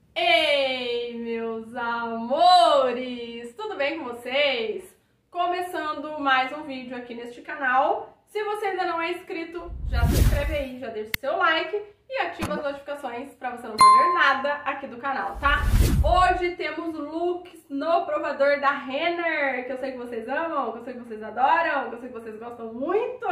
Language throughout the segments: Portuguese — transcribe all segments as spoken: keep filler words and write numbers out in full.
Ei, meus amores! Tudo bem com vocês? Começando mais um vídeo aqui neste canal. Se você ainda não é inscrito, já se inscreve aí, já deixa o seu like e ativa as notificações para você não perder nada aqui do canal, tá? Hoje temos looks no provador da Renner, que eu sei que vocês amam, que eu sei que vocês adoram, que eu sei que vocês gostam muito.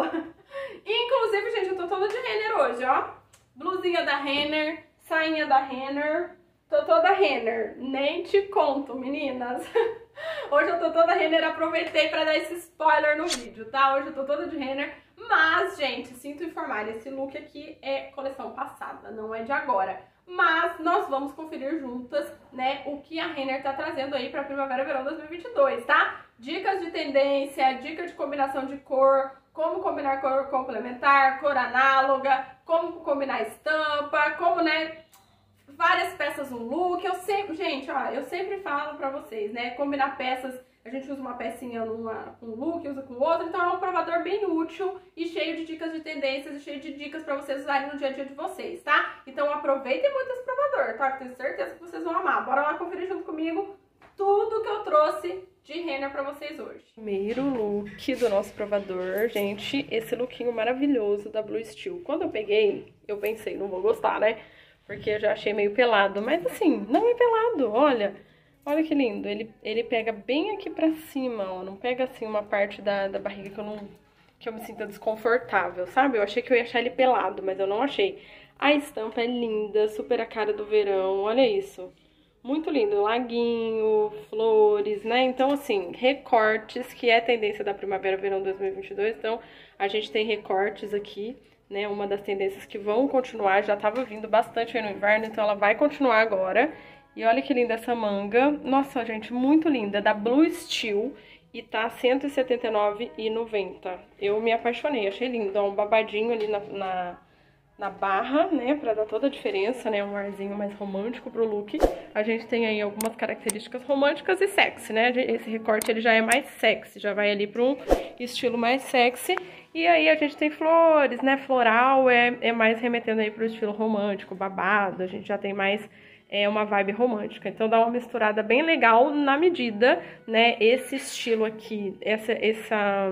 Inclusive, gente, eu tô toda de Renner hoje, ó. Blusinha da Renner, sainha da Renner. Tô toda Renner, nem te conto, meninas. Hoje eu tô toda Renner, aproveitei pra dar esse spoiler no vídeo, tá? Hoje eu tô toda de Renner, mas, gente, sinto informar, esse look aqui é coleção passada, não é de agora. Mas nós vamos conferir juntas, né, o que a Renner tá trazendo aí pra Primavera-Verão dois mil e vinte e dois, tá? Dicas de tendência, dica de combinação de cor, como combinar cor complementar, cor análoga, como combinar estampa, como, né, várias peças no look. Eu sempre, gente, ó, eu sempre falo pra vocês, né, combinar peças, a gente usa uma pecinha numa, com um look, usa com outra, então é um provador bem útil e cheio de dicas de tendências e cheio de dicas pra vocês usarem no dia a dia de vocês, tá? Então aproveitem muito esse provador, tá? Eu tenho certeza que vocês vão amar. Bora lá conferir junto comigo tudo que eu trouxe de Renner pra vocês hoje. Primeiro look do nosso provador, gente, esse lookinho maravilhoso da Blue Steel. Quando eu peguei, eu pensei, não vou gostar, né? Porque eu já achei meio pelado, mas assim, não é pelado, olha. Olha que lindo, ele, ele pega bem aqui pra cima, ó, não pega assim uma parte da, da barriga que eu não, que eu me sinta desconfortável, sabe? Eu achei que eu ia achar ele pelado, mas eu não achei. A estampa é linda, super a cara do verão, olha isso. Muito lindo, laguinho, flores, né? Então, assim, recortes, que é tendência da Primavera-Verão dois mil e vinte e dois, então a gente tem recortes aqui, né? Uma das tendências que vão continuar, já tava vindo bastante aí no inverno, então ela vai continuar agora. E olha que linda essa manga. Nossa, gente, muito linda. Da Blue Steel e tá cento e setenta e nove reais e noventa centavos. Eu me apaixonei, achei lindo. Ó, um babadinho ali na, na, na barra, né? Pra dar toda a diferença, né? Um arzinho mais romântico pro look. A gente tem aí algumas características românticas e sexy, né? Esse recorte ele já é mais sexy, já vai ali pra um estilo mais sexy. E aí a gente tem flores, né? Floral é, é mais remetendo aí pro estilo romântico, babado. A gente já tem mais... é uma vibe romântica, então dá uma misturada bem legal na medida, né, esse estilo aqui, essa, essa,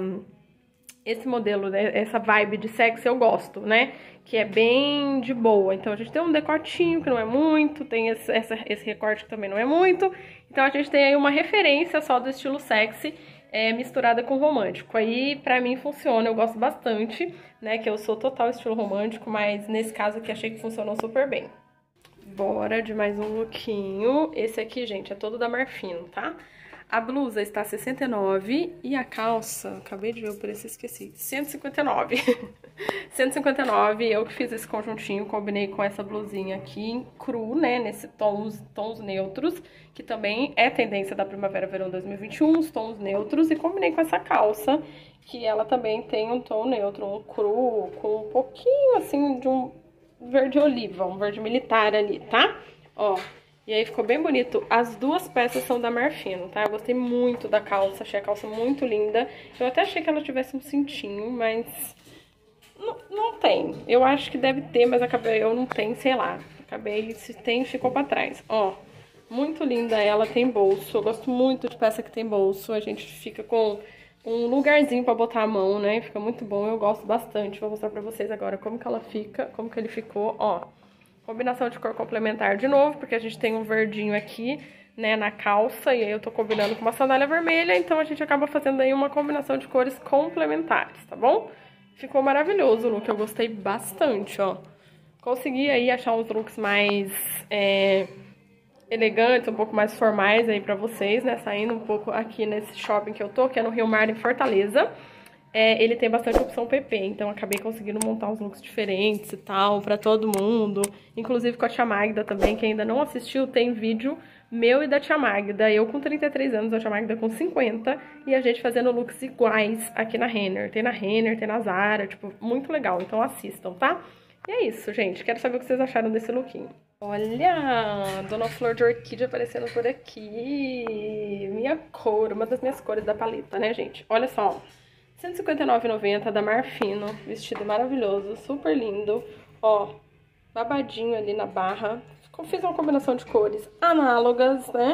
esse modelo, né, essa vibe de sexy eu gosto, né, que é bem de boa. Então a gente tem um decotinho que não é muito, tem esse, essa, esse recorte que também não é muito, então a gente tem aí uma referência só do estilo sexy, é, misturada com romântico. Aí pra mim funciona, eu gosto bastante, né, que eu sou total estilo romântico, mas nesse caso aqui achei que funcionou super bem. Bora de mais um lookinho. Esse aqui, gente, é todo da Marfino, tá? A blusa está sessenta e nove reais e a calça, acabei de ver o preço e esqueci, cento e cinquenta e nove reais. cento e cinquenta e nove reais, eu que fiz esse conjuntinho, combinei com essa blusinha aqui, cru, né, nesse tons, tons neutros, que também é tendência da Primavera-Verão dois mil e vinte e um, os tons neutros, e combinei com essa calça, que ela também tem um tom neutro, um cru, com um pouquinho, assim, de um... verde oliva, um verde militar ali, tá? Ó, e aí ficou bem bonito. As duas peças são da Marfino, tá? Eu gostei muito da calça, achei a calça muito linda. Eu até achei que ela tivesse um cintinho, mas não, não tem. Eu acho que deve ter, mas acabei, eu não tenho, sei lá. Acabei, se tem, ficou pra trás. Ó, muito linda ela, tem bolso. Eu gosto muito de peça que tem bolso. A gente fica com... um lugarzinho pra botar a mão, né? Fica muito bom, eu gosto bastante. Vou mostrar pra vocês agora como que ela fica, como que ele ficou, ó. Combinação de cor complementar de novo, porque a gente tem um verdinho aqui, né, na calça, e aí eu tô combinando com uma sandália vermelha, então a gente acaba fazendo aí uma combinação de cores complementares, tá bom? Ficou maravilhoso o look, eu gostei bastante, ó. Consegui aí achar uns looks mais... é... elegantes, um pouco mais formais aí pra vocês, né, saindo um pouco aqui nesse shopping que eu tô, que é no Rio Mar, em Fortaleza. É, ele tem bastante opção P P, então acabei conseguindo montar uns looks diferentes e tal, pra todo mundo, inclusive com a tia Magda também, que ainda não assistiu, tem vídeo meu e da tia Magda, eu com trinta e três anos, a tia Magda com cinquenta, e a gente fazendo looks iguais aqui na Renner, tem na Renner, tem na Zara, tipo, muito legal, então assistam, tá? E é isso, gente, quero saber o que vocês acharam desse lookinho. Olha, Dona Flor de Orquídea aparecendo por aqui. Minha cor, uma das minhas cores da paleta, né, gente? Olha só, cento e cinquenta e nove reais e noventa centavos da Marfino. Vestido maravilhoso, super lindo. Ó, babadinho ali na barra. fiz uma combinação de cores análogas, né?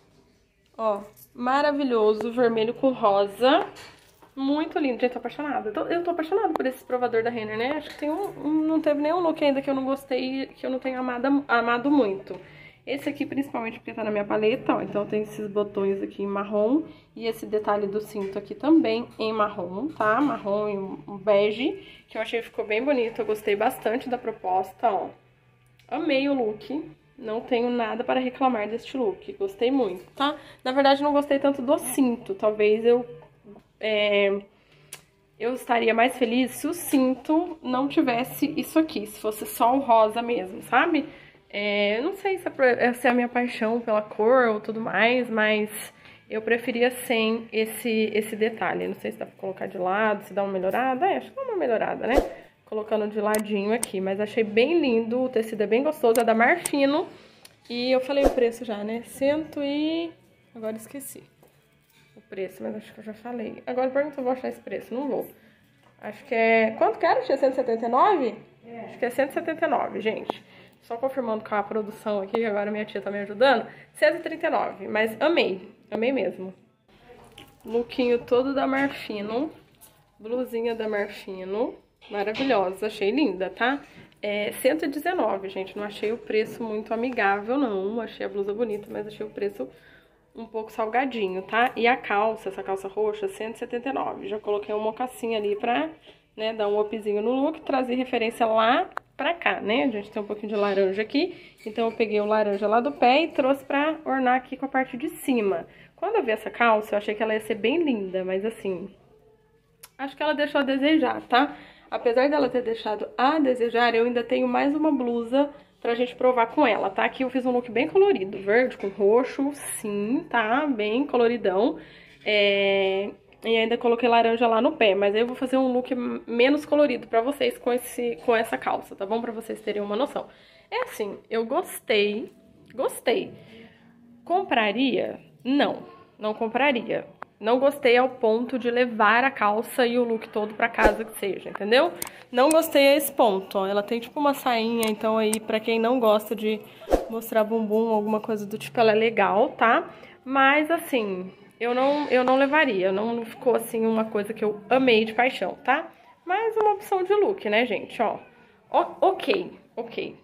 Ó, maravilhoso, vermelho com rosa. Muito lindo, gente, tô apaixonada. Eu tô, eu tô apaixonada por esse provador da Renner, né? Acho que tem um, um, não teve nenhum look ainda que eu não gostei, que eu não tenha amado, amado muito. Esse aqui, principalmente, porque tá na minha paleta, ó. Então tem esses botões aqui em marrom. E esse detalhe do cinto aqui também em marrom, tá? Marrom e um bege, que eu achei que ficou bem bonito. Eu gostei bastante da proposta, ó. Amei o look. Não tenho nada para reclamar deste look. Gostei muito, tá? Na verdade, não gostei tanto do cinto. Talvez eu... É, eu estaria mais feliz se o cinto não tivesse isso aqui. Se fosse só o rosa mesmo, sabe? É, eu não sei se é, se é a minha paixão pela cor ou tudo mais, mas eu preferia sem esse, esse detalhe. Não sei se dá pra colocar de lado, se dá uma melhorada. É, acho que dá uma melhorada, né? Colocando de ladinho aqui, mas achei bem lindo, o tecido é bem gostoso, é da Marfino. E eu falei o preço já, né? Cento e... Agora esqueci o preço, mas acho que eu já falei. Agora pergunta se eu vou achar esse preço, não vou. Acho que é... Quanto que era? Tinha cento e setenta e nove? É. Acho que é cento e setenta e nove, gente. Só confirmando com a produção aqui, que agora minha tia tá me ajudando. cento e trinta e nove, mas amei, amei mesmo. Lookinho todo da Marfino, blusinha da Marfino. Maravilhosa, achei linda, tá? É cento e dezenove, gente, não achei o preço muito amigável, não. Achei a blusa bonita, mas achei o preço um pouco salgadinho, tá? E a calça, essa calça roxa, cento e setenta e nove. Já coloquei um mocassim ali pra, né, dar um upzinho no look, trazer referência lá pra cá, né? A gente tem um pouquinho de laranja aqui, então eu peguei o laranja lá do pé e trouxe pra ornar aqui com a parte de cima. Quando eu vi essa calça, eu achei que ela ia ser bem linda, mas assim, acho que ela deixou a desejar, tá? Apesar dela ter deixado a desejar, eu ainda tenho mais uma blusa pra gente provar com ela, tá? Aqui eu fiz um look bem colorido, verde com roxo, sim, tá? Bem coloridão. É... E ainda coloquei laranja lá no pé, mas aí eu vou fazer um look menos colorido pra vocês com, esse, com essa calça, tá bom? Pra vocês terem uma noção. É assim, eu gostei, gostei. Compraria? Não, não compraria. Não gostei ao ponto de levar a calça e o look todo pra casa que seja, entendeu? Não gostei a esse ponto, ó. Ela tem tipo uma sainha, então aí pra quem não gosta de mostrar bumbum ou alguma coisa do tipo, ela é legal, tá? Mas assim, eu não, eu não levaria, não ficou assim uma coisa que eu amei de paixão, tá? Mas uma opção de look, né, gente, ó. O, ok, ok.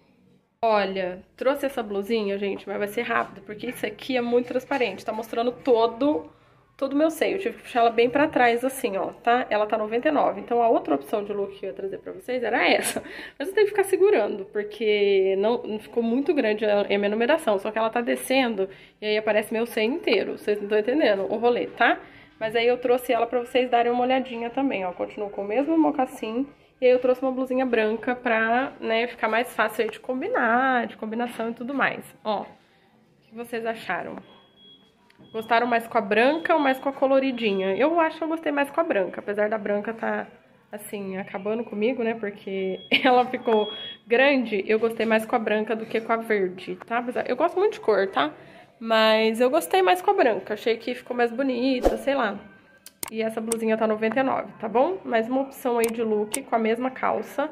Olha, trouxe essa blusinha, gente, mas vai ser rápido, porque isso aqui é muito transparente, tá mostrando todo... todo o meu seio. Eu tive que puxar ela bem pra trás, assim, ó, tá? Ela tá noventa e nove. Então, a outra opção de look que eu ia trazer pra vocês era essa. Mas eu tenho que ficar segurando, porque não, não ficou muito grande a, a minha numeração. Só que ela tá descendo e aí aparece meu seio inteiro. Vocês não estão entendendo o rolê, tá? Mas aí eu trouxe ela pra vocês darem uma olhadinha também, ó. Continuo com o mesmo mocassim. E aí eu trouxe uma blusinha branca pra, né, ficar mais fácil aí de combinar, de combinação e tudo mais. Ó, o que vocês acharam? Gostaram mais com a branca ou mais com a coloridinha? Eu acho que eu gostei mais com a branca, apesar da branca tá, assim, acabando comigo, né? Porque ela ficou grande, eu gostei mais com a branca do que com a verde, tá? Eu gosto muito de cor, tá? Mas eu gostei mais com a branca, achei que ficou mais bonita, sei lá. E essa blusinha tá noventa e nove, tá bom? Mais uma opção aí de look com a mesma calça,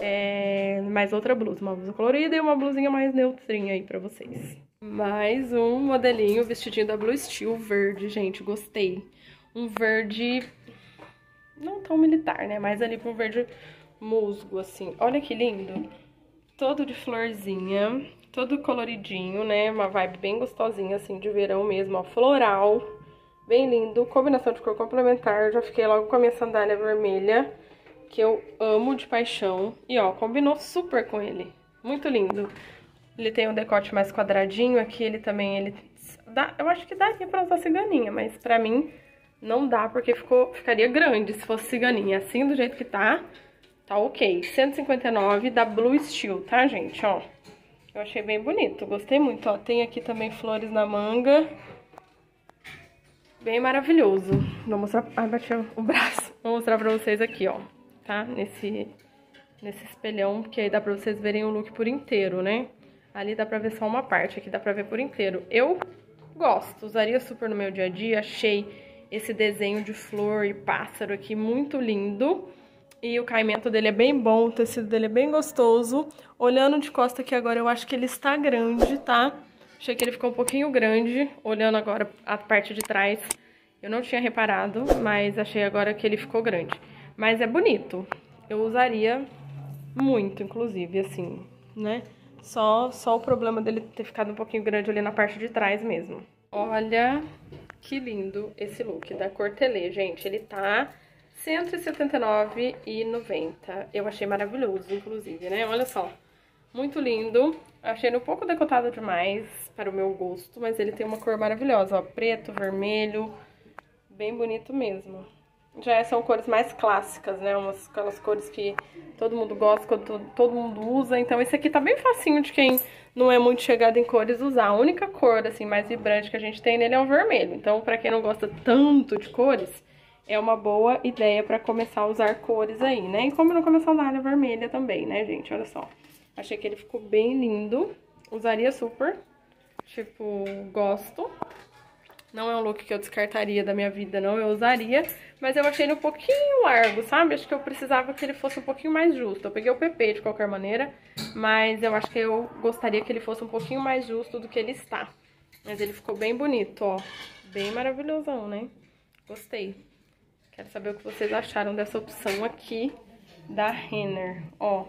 é... mais outra blusa, uma blusa colorida e uma blusinha mais neutrinha aí pra vocês. Mais um modelinho, vestidinho da Blue Steel, verde, gente, gostei. Um verde não tão militar, né? Mas ali pra um verde musgo, assim. Olha que lindo. Todo de florzinha, todo coloridinho, né? Uma vibe bem gostosinha, assim, de verão mesmo, ó. Floral, bem lindo. Combinação de cor complementar. Já fiquei logo com a minha sandália vermelha, que eu amo de paixão. E, ó, combinou super com ele. Muito lindo. Ele tem um decote mais quadradinho, aqui ele também, ele dá, eu acho que daria pra usar ciganinha, mas pra mim não dá, porque ficou, ficaria grande se fosse ciganinha. Assim, do jeito que tá, tá ok. cento e cinquenta e nove da Blue Steel, tá, gente? Ó, eu achei bem bonito, gostei muito, ó. Tem aqui também flores na manga. Bem maravilhoso. Vou mostrar, ai, bati o braço. Vou mostrar pra vocês aqui, ó, tá? Nesse, nesse espelhão, porque aí dá pra vocês verem o look por inteiro, né? Ali dá pra ver só uma parte, aqui dá pra ver por inteiro. Eu gosto, usaria super no meu dia a dia, achei esse desenho de flor e pássaro aqui muito lindo. E o caimento dele é bem bom, o tecido dele é bem gostoso. Olhando de costa aqui agora, eu acho que ele está grande, tá? Achei que ele ficou um pouquinho grande, olhando agora a parte de trás. Eu não tinha reparado, mas achei agora que ele ficou grande. Mas é bonito. Eu usaria muito, inclusive, assim, né? Só, só o problema dele ter ficado um pouquinho grande ali na parte de trás mesmo. Olha que lindo esse look da Cortelê, gente. Ele tá cento e setenta e nove reais e noventa centavos. Eu achei maravilhoso, inclusive, né? Olha só. Muito lindo. Achei ele um pouco decotado demais para o meu gosto, mas ele tem uma cor maravilhosa, ó. Preto, vermelho, bem bonito mesmo. Já são cores mais clássicas, né? Umas, aquelas cores que todo mundo gosta, que todo, todo mundo usa. Então esse aqui tá bem facinho de quem não é muito chegado em cores usar. A única cor, assim, mais vibrante que a gente tem nele é o vermelho. Então, pra quem não gosta tanto de cores, é uma boa ideia pra começar a usar cores aí, né? E como não começar a usar a vermelha também, né, gente? Olha só. Achei que ele ficou bem lindo. Usaria super. Tipo, gosto. Não é um look que eu descartaria da minha vida, não. Eu usaria, mas eu achei ele um pouquinho largo, sabe? Acho que eu precisava que ele fosse um pouquinho mais justo. Eu peguei o P P de qualquer maneira, mas eu acho que eu gostaria que ele fosse um pouquinho mais justo do que ele está. Mas ele ficou bem bonito, ó. Bem maravilhosão, né? Gostei. Quero saber o que vocês acharam dessa opção aqui da Renner, ó.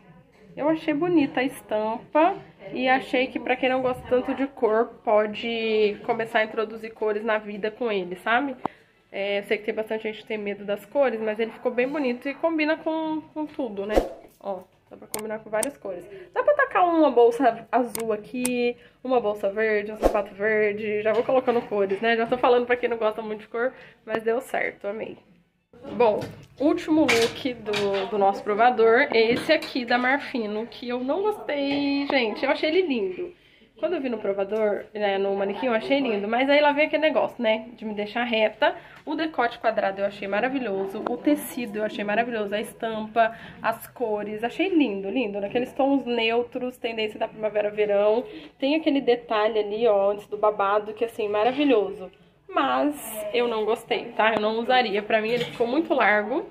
Eu achei bonita a estampa e achei que pra quem não gosta tanto de cor, pode começar a introduzir cores na vida com ele, sabe? É, eu sei que tem bastante gente que tem medo das cores, mas ele ficou bem bonito e combina com, com tudo, né? Ó, dá pra combinar com várias cores. Dá pra tacar uma bolsa azul aqui, uma bolsa verde, um sapato verde, já vou colocando cores, né? Já tô falando pra quem não gosta muito de cor, mas deu certo, amei. Bom, último look do, do nosso provador é esse aqui da Marfino, que eu não gostei, gente. Eu achei ele lindo. Quando eu vi no provador, né, no manequim, eu achei lindo. Mas aí lá vem aquele negócio, né, de me deixar reta. O decote quadrado eu achei maravilhoso. O tecido eu achei maravilhoso. A estampa, as cores, achei lindo, lindo. Naqueles tons neutros, tendência da primavera-verão. Tem aquele detalhe ali, ó, antes do babado, que assim, maravilhoso. Mas eu não gostei, tá? Eu não usaria. Pra mim ele ficou muito largo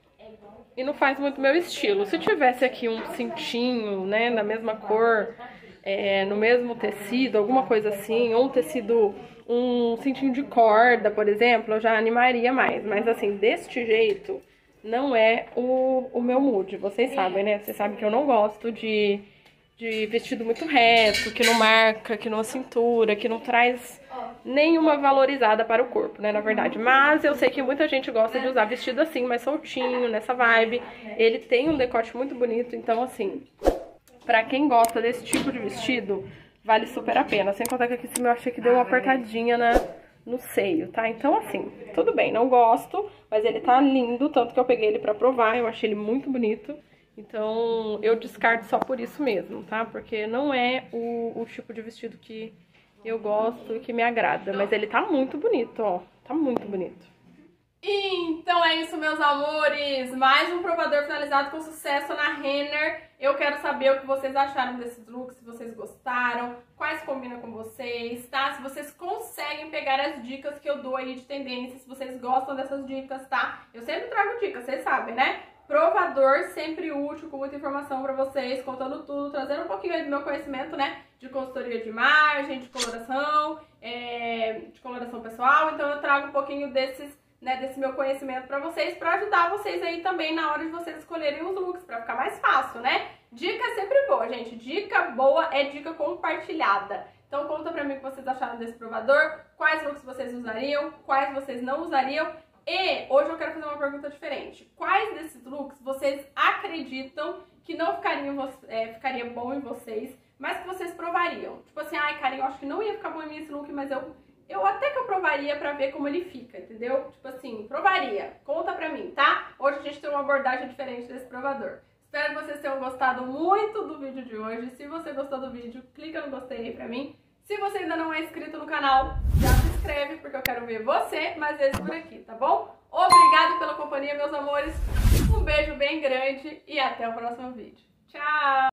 e não faz muito meu estilo. Se tivesse aqui um cintinho, né, na mesma cor, é, no mesmo tecido, alguma coisa assim, ou um tecido, um cintinho de corda, por exemplo, eu já animaria mais. Mas assim, deste jeito, não é o, o meu mood. Vocês sabem, né? Vocês sabem que eu não gosto de, de vestido muito reto, que não marca, que não cintura, que não traz nenhuma valorizada para o corpo, né, na verdade. Mas eu sei que muita gente gosta de usar vestido assim, mais soltinho, nessa vibe. Ele tem um decote muito bonito, então assim, pra quem gosta desse tipo de vestido, vale super a pena. Sem contar que aqui em cima eu achei que deu uma apertadinha na, no seio, tá? Então assim, tudo bem, não gosto, mas ele tá lindo, tanto que eu peguei ele pra provar, eu achei ele muito bonito. Então eu descarto só por isso mesmo, tá? Porque não é o, o tipo de vestido que eu gosto e que me agrada, mas ele tá muito bonito, ó, tá muito bonito. Então é isso, meus amores, mais um provador finalizado com sucesso na Renner. Eu quero saber o que vocês acharam desses looks, se vocês gostaram, quais combinam com vocês, tá? Se vocês conseguem pegar as dicas que eu dou aí de tendência, se vocês gostam dessas dicas, tá? Eu sempre trago dicas, vocês sabem, né? Provador sempre útil, com muita informação pra vocês, contando tudo, trazendo um pouquinho aí do meu conhecimento, né? De consultoria de imagem, de coloração, é, de coloração pessoal. Então eu trago um pouquinho desses, né, desse meu conhecimento pra vocês, pra ajudar vocês aí também na hora de vocês escolherem os looks, pra ficar mais fácil, né? Dica é sempre boa, gente. Dica boa é dica compartilhada. Então conta pra mim o que vocês acharam desse provador, quais looks vocês usariam, quais vocês não usariam. E hoje eu quero fazer uma pergunta diferente. Quais desses looks vocês acreditam que não ficariam, é, ficaria bom em vocês, mas que vocês provariam? Tipo assim, ai, cara, eu acho que não ia ficar bom em mim esse look, mas eu, eu até que eu provaria pra ver como ele fica, entendeu? Tipo assim, provaria. Conta pra mim, tá? Hoje a gente tem uma abordagem diferente desse provador. Espero que vocês tenham gostado muito do vídeo de hoje. Se você gostou do vídeo, clica no gostei aí pra mim. Se você ainda não é inscrito no canal, já se inscreve, porque eu quero ver você mais vezes por aqui, tá bom? Obrigado pela companhia, meus amores. Um beijo bem grande e até o próximo vídeo. Tchau!